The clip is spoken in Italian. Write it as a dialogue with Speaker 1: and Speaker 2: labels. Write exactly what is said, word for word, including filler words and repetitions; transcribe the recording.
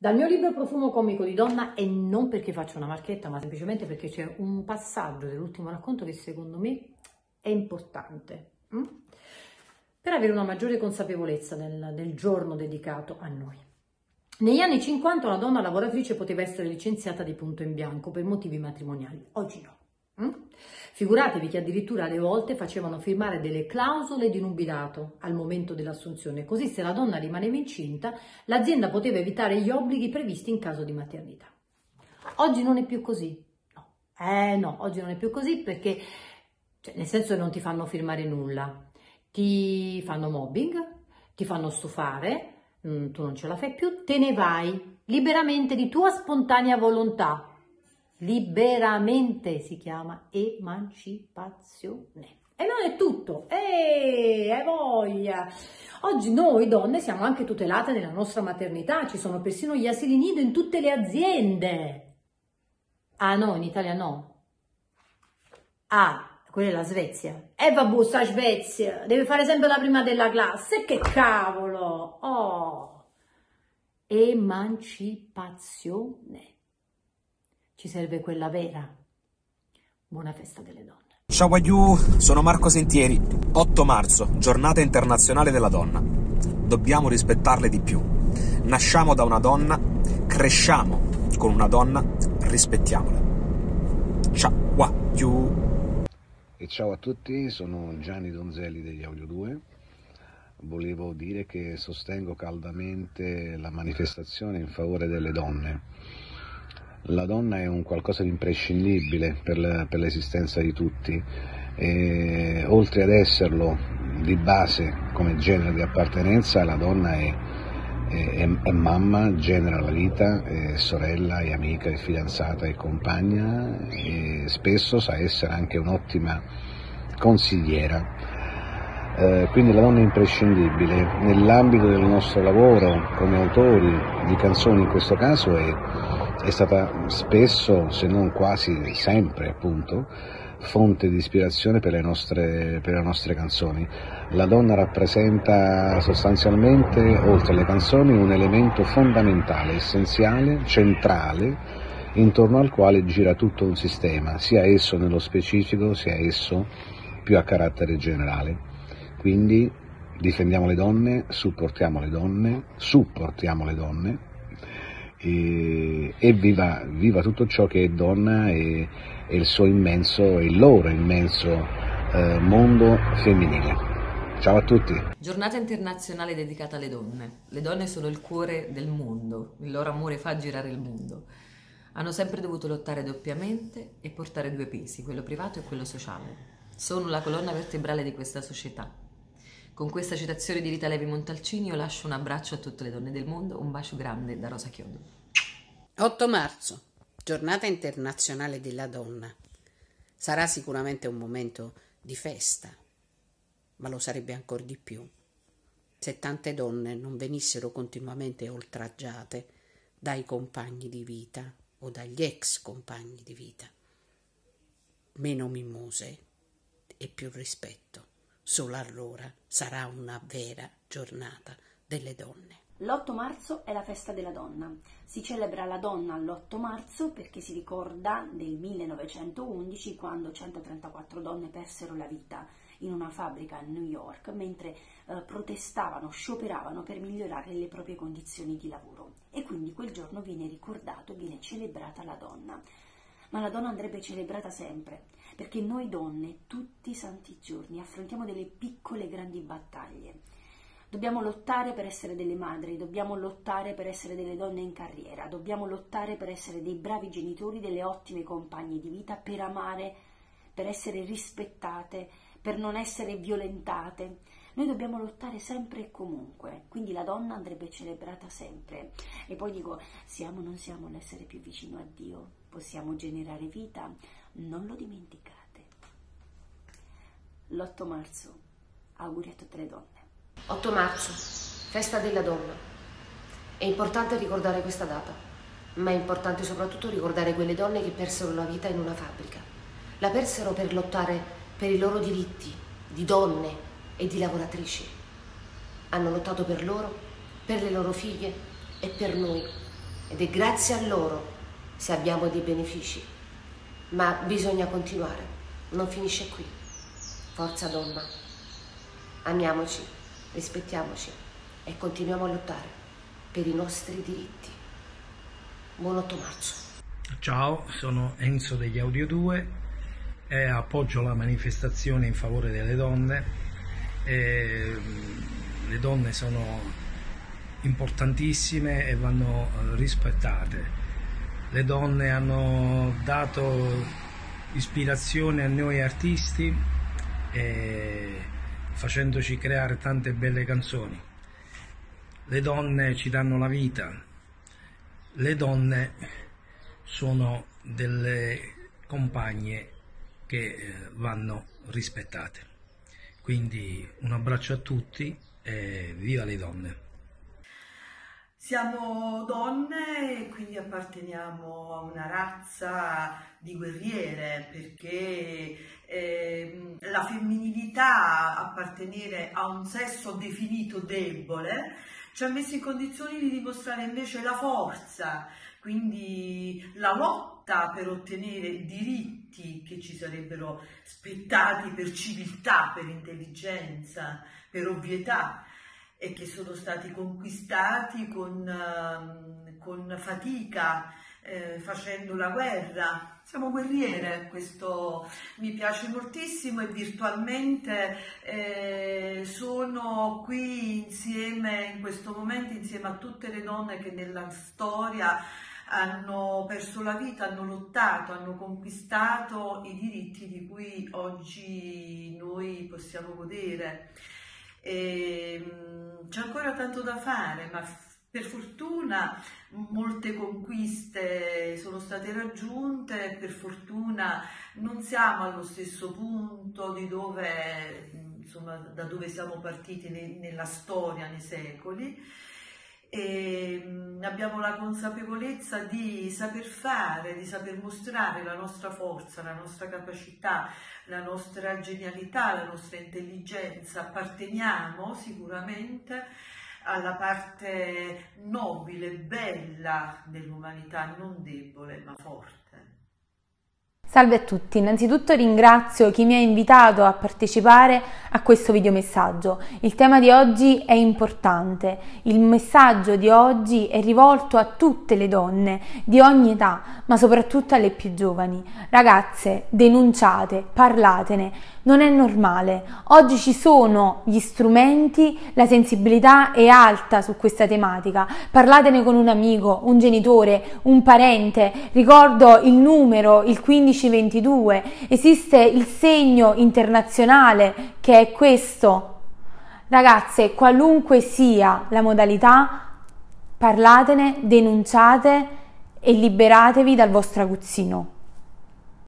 Speaker 1: Dal mio libro Profumo comico di donna, e non perché faccio una marchetta, ma semplicemente perché c'è un passaggio dell'ultimo racconto che secondo me è importante hm? per avere una maggiore consapevolezza del, del giorno dedicato a noi. Negli anni cinquanta una donna lavoratrice poteva essere licenziata di punto in bianco per motivi matrimoniali, oggi no. Mm? Figuratevi che addirittura alle volte facevano firmare delle clausole di nubilato al momento dell'assunzione, così se la donna rimaneva incinta l'azienda poteva evitare gli obblighi previsti in caso di maternità. Oggi non è più così, no, eh no, oggi non è più così perché, cioè, nel senso che non ti fanno firmare nulla, ti fanno mobbing, ti fanno stufare, mh, tu non ce la fai più, te ne vai liberamente di tua spontanea volontà. Liberamente si chiama emancipazione. E non è tutto, e hai voglia. Oggi noi donne siamo anche tutelate nella nostra maternità, ci sono persino gli asili nido in tutte le aziende. Ah no, in Italia no. Ah, quella è la Svezia. E vabbè, sta Svezia, deve fare sempre la prima della classe, che cavolo. Oh, emancipazione. Ci serve quella vera. Buona festa delle donne.
Speaker 2: Ciao Ayu, sono Marco Sentieri. otto marzo, giornata internazionale della donna. Dobbiamo rispettarle di più. Nasciamo da una donna, cresciamo con una donna, rispettiamola. Ciao Ayu.
Speaker 3: E ciao a tutti, sono Gianni Donzelli degli Audio due. Volevo dire che sostengo caldamente la manifestazione in favore delle donne. La donna è un qualcosa di imprescindibile per l'esistenza di tutti e oltre ad esserlo di base come genere di appartenenza, la donna è, è, è mamma, genera la vita, è sorella, è amica, è fidanzata, è compagna e spesso sa essere anche un'ottima consigliera. Eh, quindi la donna è imprescindibile. Nell'ambito del nostro lavoro come autori di canzoni in questo caso è è stata spesso, se non quasi sempre appunto, fonte di ispirazione per le nostre, per le nostre canzoni. La donna rappresenta sostanzialmente, oltre alle canzoni, un elemento fondamentale, essenziale, centrale, intorno al quale gira tutto un sistema, sia esso nello specifico, sia esso più a carattere generale. Quindi difendiamo le donne, supportiamo le donne, supportiamo le donne, e, e viva, viva tutto ciò che è donna e, e il suo immenso, il loro immenso eh, mondo femminile. Ciao a tutti.
Speaker 4: Giornata internazionale dedicata alle donne. Le donne sono il cuore del mondo, il loro amore fa girare il mondo. Hanno sempre dovuto lottare doppiamente e portare due pesi, quello privato e quello sociale. Sono la colonna vertebrale di questa società. Con questa citazione di Rita Levi Montalcini io lascio un abbraccio a tutte le donne del mondo, un bacio grande da Rosa Chiodo.
Speaker 5: otto marzo, giornata internazionale della donna. Sarà sicuramente un momento di festa, ma lo sarebbe ancora di più se tante donne non venissero continuamente oltraggiate dai compagni di vita o dagli ex compagni di vita. Meno mimose e più rispetto. Solo allora sarà una vera giornata delle donne.
Speaker 6: L'otto marzo è la festa della donna. Si celebra la donna l'otto marzo perché si ricorda del millenovecentoundici, quando centotrentaquattro donne persero la vita in una fabbrica a New York mentre eh, protestavano, scioperavano per migliorare le proprie condizioni di lavoro. E quindi quel giorno viene ricordato, viene celebrata la donna. Ma la donna andrebbe celebrata sempre, perché noi donne, tutti i santi giorni, affrontiamo delle piccole grandi battaglie. Dobbiamo lottare per essere delle madri, dobbiamo lottare per essere delle donne in carriera, dobbiamo lottare per essere dei bravi genitori, delle ottime compagne di vita, per amare, per essere rispettate, per non essere violentate. Noi dobbiamo lottare sempre e comunque, quindi la donna andrebbe celebrata sempre. E poi dico, siamo o non siamo l'essere più vicino a Dio? Possiamo generare vita? Non lo dimenticate. L'otto marzo, auguri a tutte le donne.
Speaker 7: otto marzo, festa della donna. È importante ricordare questa data, ma è importante soprattutto ricordare quelle donne che persero la vita in una fabbrica. La persero per lottare per i loro diritti di donne e di lavoratrici. Hanno lottato per loro, per le loro figlie e per noi, ed è grazie a loro se abbiamo dei benefici. Ma bisogna continuare, non finisce qui. Forza donna, amiamoci, rispettiamoci e continuiamo a lottare per i nostri diritti. Buon otto marzo.
Speaker 8: Ciao, sono Enzo degli Audio due e appoggio la manifestazione in favore delle donne. E le donne sono importantissime e vanno rispettate. Le donne hanno dato ispirazione a noi artisti, e facendoci creare tante belle canzoni. Le donne ci danno la vita, le donne sono delle compagne che vanno rispettate. Quindi un abbraccio a tutti e viva le donne!
Speaker 9: Siamo donne e quindi apparteniamo a una razza di guerriere, perché eh, la femminilità, appartenere a un sesso definito debole, ci ha messo in condizioni di dimostrare invece la forza, quindi la lotta per ottenere diritti che ci sarebbero spettati per civiltà, per intelligenza, per ovvietà, e che sono stati conquistati con, uh, con fatica, eh, facendo la guerra. Siamo guerriere, questo mi piace moltissimo, e virtualmente eh, sono qui insieme, in questo momento, insieme a tutte le donne che nella storia hanno perso la vita, hanno lottato, hanno conquistato i diritti di cui oggi noi possiamo godere. C'è ancora tanto da fare, ma per fortuna molte conquiste sono state raggiunte, per fortuna non siamo allo stesso punto di dove, insomma, da dove siamo partiti ne, nella storia, nei secoli, e abbiamo la consapevolezza di saper fare, di saper mostrare la nostra forza, la nostra capacità, la nostra genialità, la nostra intelligenza. Apparteniamo sicuramente alla parte nobile, bella dell'umanità, non debole ma forte.
Speaker 10: Salve a tutti, innanzitutto ringrazio chi mi ha invitato a partecipare a questo videomessaggio. Il tema di oggi è importante, il messaggio di oggi è rivolto a tutte le donne di ogni età, ma soprattutto alle più giovani. Ragazze, denunciate, parlatene, non è normale. Oggi ci sono gli strumenti, la sensibilità è alta su questa tematica. Parlatene con un amico, un genitore, un parente. Ricordo il numero, il quindici ventidue. Esiste il segno internazionale che è questo. Ragazze, qualunque sia la modalità, parlatene, denunciate e liberatevi dal vostro aguzzino.